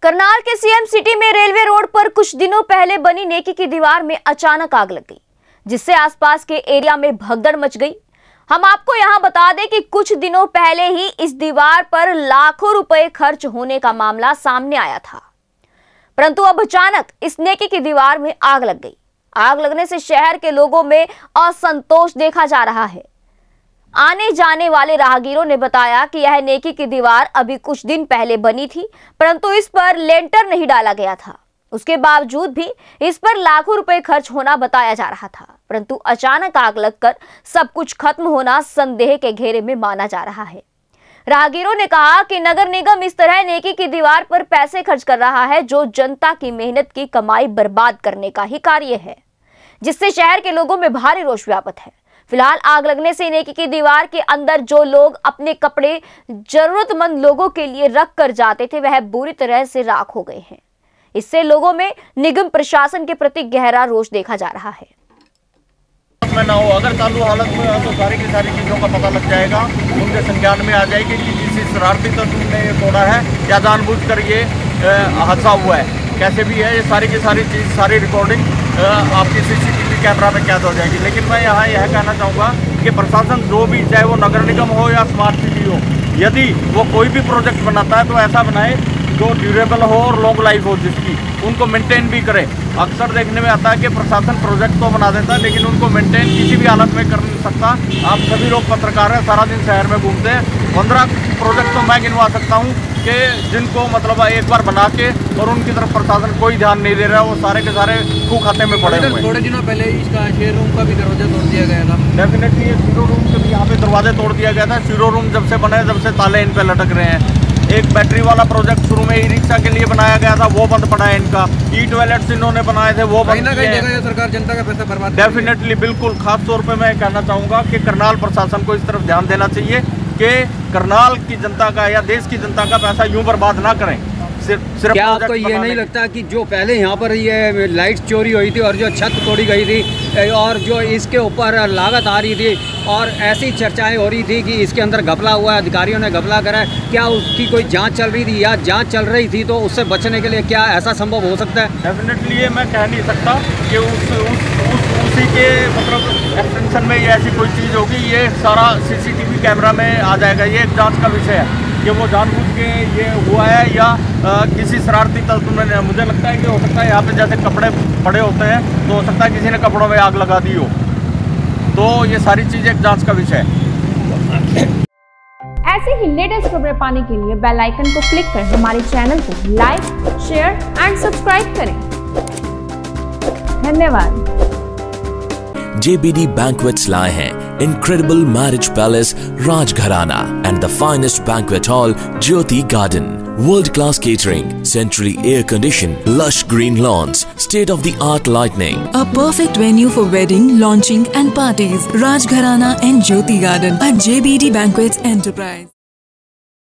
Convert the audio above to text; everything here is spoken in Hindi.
करनाल के सीएम सिटी में रेलवे रोड पर कुछ दिनों पहले बनी नेकी की दीवार में अचानक आग लग गई, जिससे आसपास के एरिया में भगदड़ मच गई। हम आपको यहां बता दें कि कुछ दिनों पहले ही इस दीवार पर लाखों रुपए खर्च होने का मामला सामने आया था, परंतु अब अचानक इस नेकी की दीवार में आग लग गई। आग लगने से शहर के लोगों में असंतोष देखा जा रहा है। आने जाने वाले राहगीरों ने बताया कि यह नेकी की दीवार अभी कुछ दिन पहले बनी थी, परंतु इस पर लेंटर नहीं डाला गया था। उसके बावजूद भी इस पर लाखों रुपए खर्च होना बताया जा रहा था, परंतु अचानक आग लगकर सब कुछ खत्म होना संदेह के घेरे में माना जा रहा है। राहगीरों ने कहा कि नगर निगम इस तरह नेकी की दीवार पर पैसे खर्च कर रहा है, जो जनता की मेहनत की कमाई बर्बाद करने का ही कार्य है, जिससे शहर के लोगों में भारी रोष व्याप्त है। फिलहाल आग लगने से नेकी की दीवार के अंदर जो लोग अपने कपड़े जरूरतमंद लोगों के लिए रख कर जाते थे, वह बुरी तरह से राख हो गए हैं। इससे लोगों में निगम प्रशासन के प्रति गहरा रोष देखा जा रहा है। में ना हो, अगर चालू हालत में हो तो सारी की सारी चीज़ों का पता लग जाएगा, उनके संज्ञान में आ जाएगी कि किसी शरारती तत्व ने ये तोड़ा है या जानबूझकर ये हादसा हुआ है। कैसे भी है, ये सारी की सारी चीज़, सारी रिकॉर्डिंग आपकी सीसीटीवी कैमरा में कैद हो जाएगी। लेकिन मैं यहाँ यह कहना चाहूँगा कि प्रशासन जो भी, चाहे वो नगर निगम हो या स्मार्ट सिटी हो, यदि वो कोई भी प्रोजेक्ट बनाता है तो ऐसा बनाए जो ड्यूरेबल हो और लॉन्ग लाइफ हो, जिसकी उनको मेंटेन भी करे। अक्सर देखने में आता है कि प्रशासन प्रोजेक्ट तो बना देता है, लेकिन उनको मेंटेन किसी भी हालत में कर नहीं सकता। आप सभी लोग पत्रकार हैं, सारा दिन शहर में घूमते हैं। 15 प्रोजेक्ट तो मैं गिनवा सकता हूँ कि जिनको मतलब एक बार बना के और उनकी तरफ प्रशासन कोई ध्यान नहीं दे रहा है, वो सारे के सारे खू खाते में पड़े हुए हैं। थोड़े दिनों पहले इसका शेयर रूम का भी दरवाजा तोड़ दिया गया था। डेफिनेटली ये सीरो रूम के भी यहाँ पे दरवाजे तोड़ दिया गया था। सीरो रूम जब से बने, जब से ताले इन पे लटक रहे हैं। एक बैटरी वाला प्रोजेक्ट शुरू में ई रिक्शा के लिए बनाया गया था, वो बंद पड़ा है इनका। ई टॉयलेट्स इन्होंने बनाए थे, वो बंद किए हैं। सरकार जनता का पैसा बर्बाद। डेफिनेटली, बिल्कुल। खास तौर पे मैं कहना चाहूँगा कि करनाल प्रशासन को इस तरफ ध्यान देना चाहिए कि करनाल की जनता का या देश की जनता का पैसा यूं बर्बाद ना करें। सिर्फ क्या आपको ये नहीं लगता कि जो पहले यहाँ पर ये लाइट चोरी हुई थी और जो छत तोड़ी गई थी और जो इसके ऊपर लागत आ रही थी और ऐसी चर्चाएं हो रही थी कि इसके अंदर घपला हुआ, अधिकारियों ने घपला करा, क्या उसकी कोई जांच चल रही थी या जांच चल रही थी तो उससे बचने के लिए क्या ऐसा संभव हो सकता है? डेफिनेटली ये मैं कह नहीं सकता कि उसी के मतलब एक्सटेंशन में ये ऐसी कोई चीज़ होगी। ये सारा सीसीटीवी कैमरा में आ जाएगा। ये एक जाँच का विषय है कि वो जानबूझ के ये हुआ है या किसी शरारती तत्व ने। मुझे लगता है कि हो सकता है यहाँ पे जैसे कपड़े पड़े होते हैं तो हो सकता है किसी ने कपड़ों में आग लगा दी हो। तो ये सारी चीज़ एक जांच का विषय है। ऐसे ही लेटेस्ट खबरें पाने के लिए बेल आइकन को क्लिक कर हमारे चैनल को लाइक, शेयर एंड सब्सक्राइब करें। धन्यवाद। JBD Banquets लाए हैं incredible marriage palace Rajgharana and the finest banquet hall Jyoti Garden. World-class catering, centrally air-conditioned, lush green lawns, state-of-the-art lighting. A perfect venue for wedding, launching and parties. Rajgharana and Jyoti Garden at JBD Banquets Enterprise.